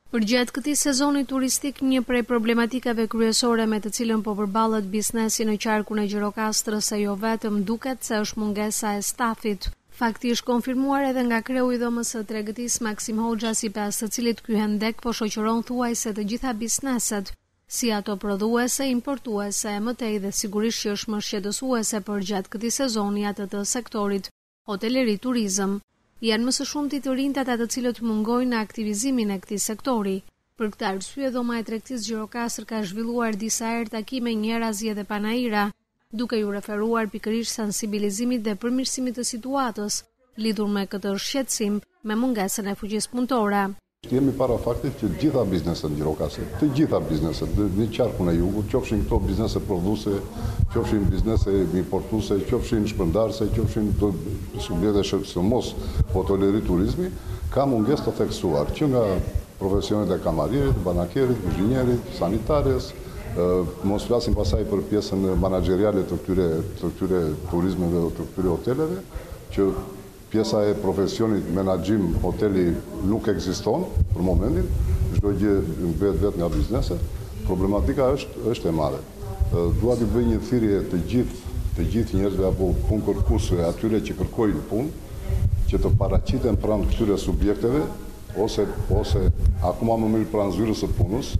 Përgjatë këtij sezoni turistik, një prej problematikave kryesore me të cilën po përballet biznesi në qarkun e Gjirokastrës e jo vetëm duket se është mungesa e stafit. Fakti është konfirmuar edhe nga kreu i dhomës së tregëtisë Maksim Hoxha, sipas të cilit ky hendek po shoqëron thuajse të gjitha bizneset, si ato prodhuese, importuese, mëtej dhe sigurisht që është më shqetësuese përgjatë këtij sezoni atë të sektorit hoteleri turizëm. Janë më së shumti të rinjtë ata të cilët mungojnë në aktivizimin e këtij sektori. Për këtë arsye, dhoma e tregtisë Gjirokastër ka zhvilluar disa herë takime njerëzje dhe panaira, duke ju referuar pikërisht sensibilizimit dhe përmirësimit të situatës, lidhur me këtë shqetësim me mungesën e fuqisë punëtore. Jemi para faktit që gjitha bizneset në Gjirokastër, të gjitha bizneset, në qarkun e jugut, qofshin këto biznese prodhuese, qofshin biznese importuese, qofshin shpërndarëse, qofshin subjekte shëmos hoteleri turizmi, ka mungesë të theksuar që nga profesionet e kamarit, banakerit, kuzhinierit, sanitares, mos flasim pasaj për pjesën manageriale të këtyre turizmeve dhe të këtyre hoteleve, që pjesa e profesionit menaxhim hoteli nuk ekziston për momentin, çdo gjë vetë nga bizneset. Problematika është e madhe. Dua të bëj një thirrje të gjithë njerëzve apo punkërkuesve, atyre që kërkojnë punë, që të paraqiten pranë këtyre subjekteve ose akoma më mirë pranë zyrës së punës,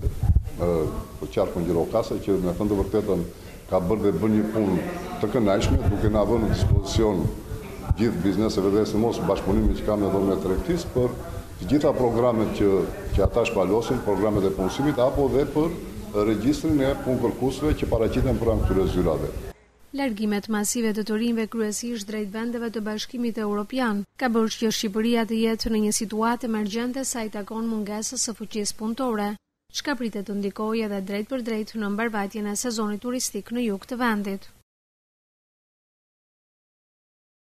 për qarkun Gjirokastër, që me thënë të vërtetën ka bërë dhe bën një punë të kënaqshme, duke na vënë në dispozicion gjithë bizneseve dhe sidomos bashkëpunimin që ka me dhomën e tregtisë për të gjitha programet që ata shpalosin, programet e punësimit apo dhe për regjistrin e punëkërkuesve që paraqiten pranë këtyre zyrave. Largimet masive të të rinjve kryesisht drejt vendeve të Bashkimit Evropian ka bërë që Shqipëria të jetë në një situatë emergjente sa i takon mungesës së fuqisë punëtore, çka pritet të ndikojë edhe drejt për drejt në mbarvajtjen e sezonit turistik në jug të vendit.